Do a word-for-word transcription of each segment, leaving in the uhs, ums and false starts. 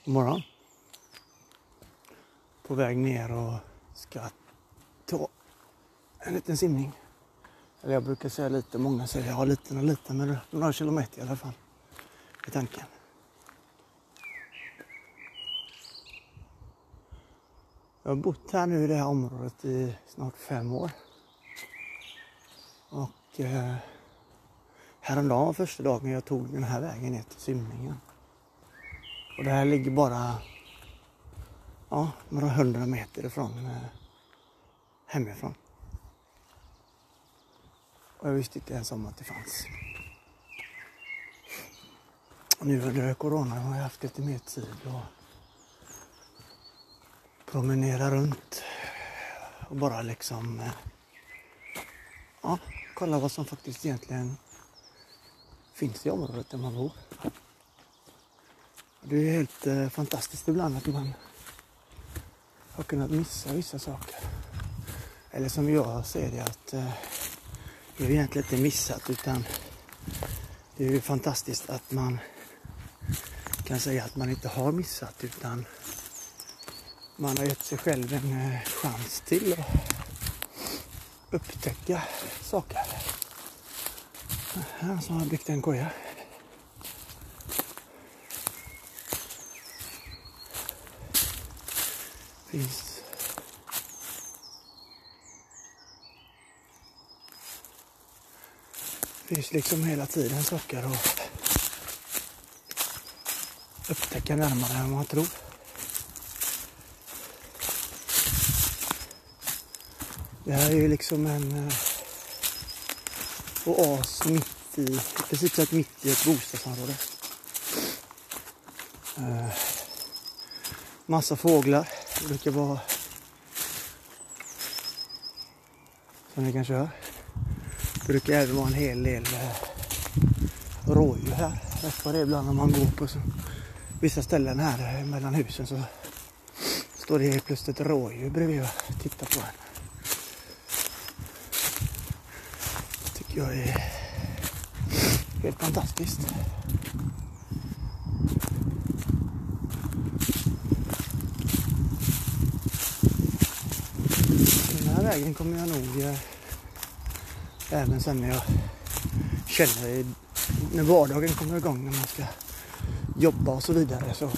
God morgon. På väg ner och ska ta en liten simning. Eller jag brukar säga lite, många säger ja liten och liten, men några kilometer i alla fall. I tanken. Jag har bott här nu i det här området i snart fem år. Och eh, häromdagen var första dagen jag tog den här vägen ner till simningen. Och det här ligger bara ja, några hundra meter ifrån eh, hemifrån. Och jag visste inte ens om att det fanns. Och nu under corona har jag haft lite mer tid att promenera runt. Och bara liksom eh, ja, kolla vad som faktiskt egentligen finns i området där man bor. Det är helt eh, fantastiskt ibland att man har kunnat missa vissa saker. Eller som jag ser det att eh, det är egentligen inte missat, utan det är ju fantastiskt att man kan säga att man inte har missat, utan man har gett sig själv en eh, chans till att upptäcka saker. Här som har byggt en koja. Finns finns liksom hela tiden saker att upptäcka närmare än man tror. Det här är ju liksom en eh, oas mitt i, precis sagt mitt i ett bostadsområde. Eh, massa fåglar. Det brukar vara, som ni kanske hör, det brukar även vara en hel del eh, rådjur här. Rätt vad det är ibland när man går på så, vissa ställen här eh, mellan husen, så står det helt plötsligt ett rådjur bredvid och tittar på en. Tycker jag är helt fantastiskt. Den här vägen kommer jag nog eh, även sen när jag känner när vardagen kommer igång, när man ska jobba och så vidare, så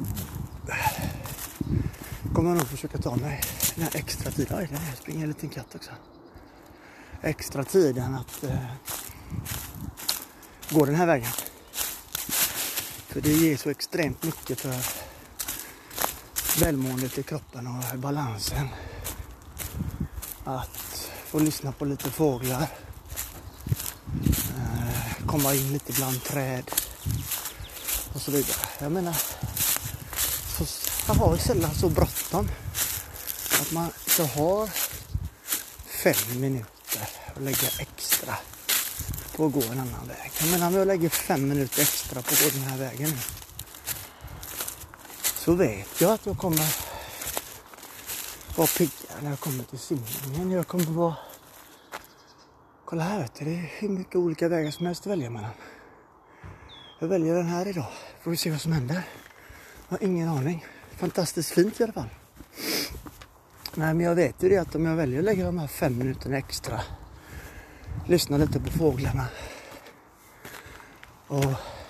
kommer jag nog försöka ta mig den här extra tiden. Oj, det springer en liten katt också. Extra tiden att eh, gå den här vägen. För det ger så extremt mycket för välmåendet i kroppen och balansen. Att få lyssna på lite fåglar. Eh, komma in lite bland träd. Och så vidare. Jag menar, så, jag har sällan så bråttom att man inte har fem minuter att lägga extra på att gå en annan väg. Jag menar, om jag lägger fem minuter extra på att gå den här vägen nu, så vet jag att jag kommer vara piggare när jag kommer till simningen. Jag kommer vara, kolla här, vet du, det är hur mycket olika vägar som helst att välja mellan. Jag väljer den här idag. Får vi se vad som händer. Jag har ingen aning. Fantastiskt fint i alla fall. Nej, men jag vet ju det att om jag väljer att lägga de här fem minuterna extra, lyssna lite på fåglarna och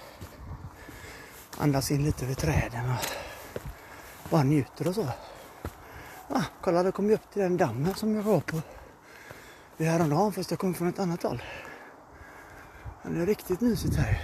andas in lite vid träden och bara njuter och så. Ah, kolla, det kom ju upp till den dammen som jag var på vid häromdagen, fast jag kom från ett annat håll. Det är riktigt mysigt här.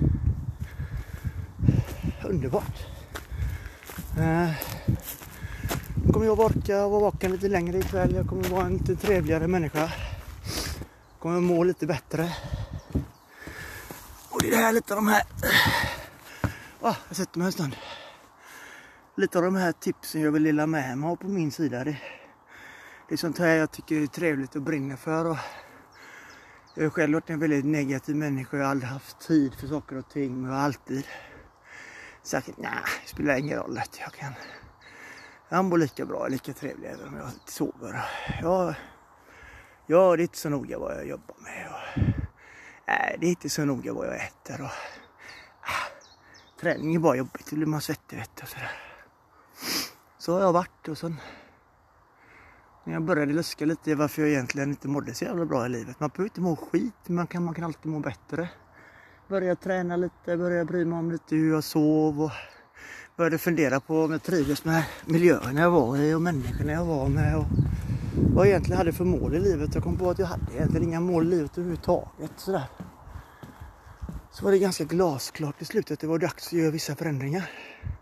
Underbart. Eh, nu kommer jag orka vara vaken lite längre ikväll. Jag kommer vara en lite trevligare människa. Jag kommer må lite bättre. Och det är det här lite av de här... Ah, jag sätter mig en stund. Lite av de här tipsen jag vill dela med mig på min sida. Det, det är sånt här jag tycker är trevligt och brinner för. Och jag har själv varit en väldigt negativ människa. Jag har aldrig haft tid för saker och ting. Jag har alltid sagt, nej, det spelar ingen roll. Jag kan jag mår lika bra och lika trevlig även om jag sover. Jag, ja, det är inte så noga vad jag jobbar med. Och, nej, det är inte så noga vad jag äter. Och, träning är bara jobbigt, det blir man svettig vet och sådär. Så har jag varit och sen när jag började luska lite varför jag egentligen inte mådde så jävla bra i livet. Man behöver inte må skit, man kan, man kan alltid må bättre. Började träna lite, började bry mig om lite hur jag sov och började fundera på om jag trivdes med miljöerna jag var i och människorna jag var med och vad jag egentligen hade för mål i livet. Jag kom på att jag hade egentligen inga mål i livet överhuvudtaget. Sådär. Så var det ganska glasklart i slutet att det var dags att göra vissa förändringar.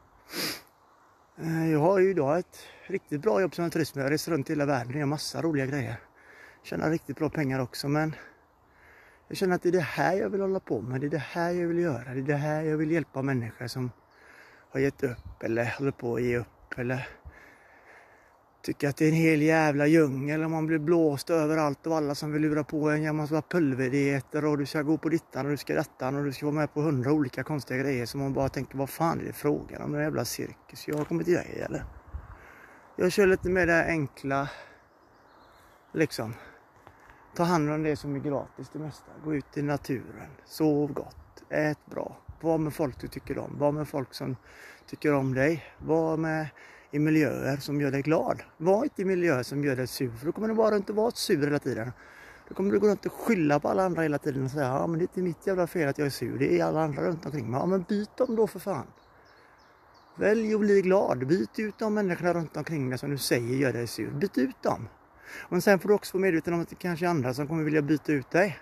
Jag har ju idag ett riktigt bra jobb som turist. Jag reser runt i hela världen och gör massa roliga grejer. Tjänar riktigt bra pengar också, men jag känner att det är det här jag vill hålla på med. Det är det här jag vill göra. Det är det här jag vill hjälpa människor som har gett upp eller håller på att ge upp eller tycker att det är en hel jävla djungel och man blir blåst överallt och alla som vill lura på en gammal sådana pulverdigheter och du ska gå på dittan och du ska dattan och du ska vara med på hundra olika konstiga grejer som man bara tänker, vad fan är det frågan om, en jävla cirkus jag har kommit till dig eller? Jag kör lite med det enkla, liksom, ta hand om det som är gratis det mesta, gå ut i naturen, sov gott, ät bra, var med folk du tycker om, var med folk som tycker om dig, var med i miljöer som gör dig glad. Var inte i miljöer som gör dig sur, för då kommer du bara inte vara sur hela tiden. Då kommer du gå runt och skylla på alla andra hela tiden och säga, ja men det är inte mitt jävla fel att jag är sur, det är alla andra runt omkring mig. Ja men byt dem då för fan. Välj att bli glad, byt ut de människorna runt omkring dig som du säger gör dig sur, byt ut dem. Och sen får du också vara medveten om att det kanske är andra som kommer vilja byta ut dig.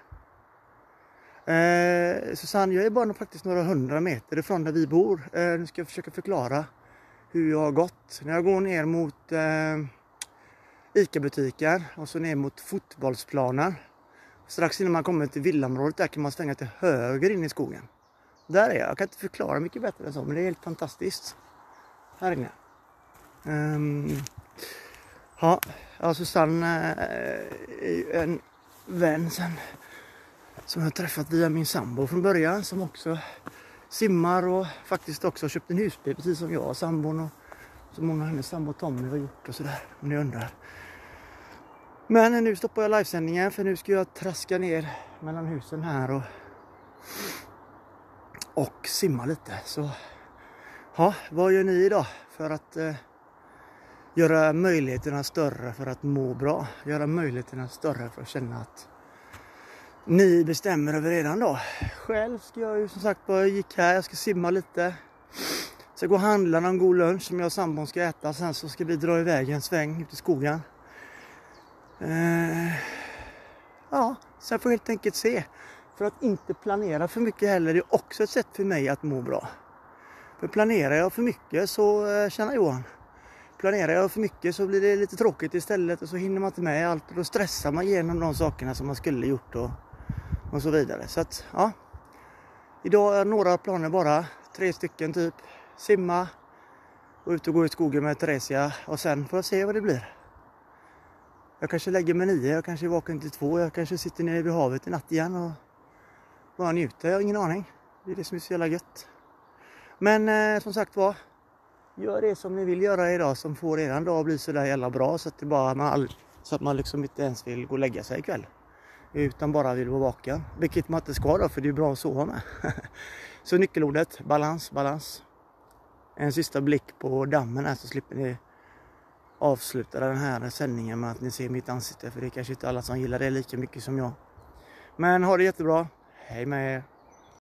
Eh, Susanne, jag är bara faktiskt några hundra meter ifrån där vi bor. Eh, nu ska jag försöka förklara hur jag har gått. När jag går ner mot eh, Ica-butiken och så ner mot fotbollsplanen. Strax innan man kommer till villaområdet där kan man svänga till höger in i skogen. Där är jag. Jag kan inte förklara mycket bättre än så, men det är helt fantastiskt. Här inne. Um, ja, ja, Susanne är ju en vän sen, som jag har träffat via min sambo från början, som också simmar och faktiskt också har köpt en husbil precis som jag och sambon och så många hennes sambo Tommy har gjort och sådär, om ni undrar. Men nu stoppar jag livesändningen för nu ska jag traska ner mellan husen här och och simma lite. Så ja, vad gör ni idag för att eh, göra möjligheterna större för att må bra? Göra möjligheterna större för att känna att ni bestämmer över redan då. Själv ska jag ju som sagt bara gick här, jag ska simma lite. Så gå och handla någon god lunch som jag och sambon ska äta. Sen så ska vi dra iväg en sväng ut i skogen. Eh, ja, sen får jag helt enkelt se. För att inte planera för mycket heller, det är också ett sätt för mig att må bra. För planerar jag för mycket så eh, känner Johan. Planerar jag för mycket så blir det lite tråkigt istället och så hinner man inte med allt. Och då stressar man igenom de sakerna som man skulle gjort och, och så vidare. Så att ja, idag är några planer bara, tre stycken typ. Simma och ut och gå i skogen med Theresia och sen får jag se vad det blir. Jag kanske lägger mig nio, jag kanske är vaken till två, jag kanske sitter nere vid havet i natt igen och bara njuter, jag har ingen aning. Det är det som är så jävla gött. Men eh, som sagt var, gör det som ni vill göra idag som får er en dag bli så där jävla bra så att, det bara, man, så att man liksom inte ens vill gå och lägga sig ikväll. Utan bara vill vara vaken. Vilket man inte ska då, för det är bra att sova med. Så nyckelordet, balans, balans. En sista blick på dammen här så slipper ni avsluta den här sändningen med att ni ser mitt ansikte. För det är kanske inte alla som gillar det lika mycket som jag. Men ha det jättebra. Hej med er.